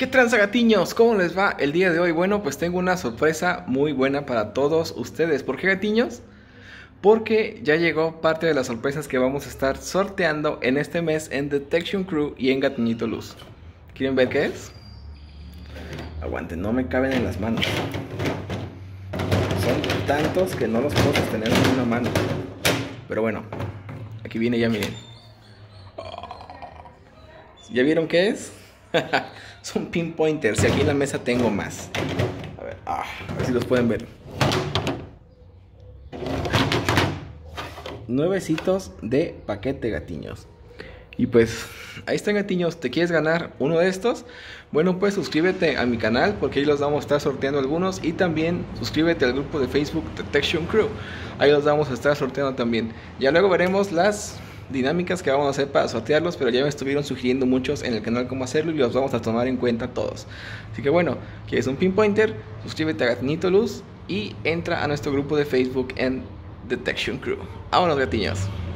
¿Qué tranza, gatiños? ¿Cómo les va el día de hoy? Bueno, pues tengo una sorpresa muy buena para todos ustedes. ¿Por qué, gatiños? Porque ya llegó parte de las sorpresas que vamos a estar sorteando en este mes en Detection Crew y en Gatiñito Luz. ¿Quieren ver qué es? Aguanten, no me caben en las manos. Son tantos que no los puedo sostener en una mano. Pero bueno, aquí viene ya, miren. ¿Ya vieron qué es? Son pinpointers y aquí en la mesa tengo más. A ver si los pueden ver. Nuevecitos de paquete, gatiños. Y pues, ahí están, gatiños. ¿Te quieres ganar uno de estos? Bueno, pues suscríbete a mi canal porque ahí los vamos a estar sorteando algunos. Y también suscríbete al grupo de Facebook Detection Crew. Ahí los vamos a estar sorteando también. Ya luego veremos las dinámicas que vamos a hacer para sortearlos, pero ya me estuvieron sugiriendo muchos en el canal cómo hacerlo y los vamos a tomar en cuenta todos. Así que bueno, ¿quieres un pinpointer? Suscríbete a Gatiñito Luz y entra a nuestro grupo de Facebook en Detection Crew. ¡Vámonos, gatiños!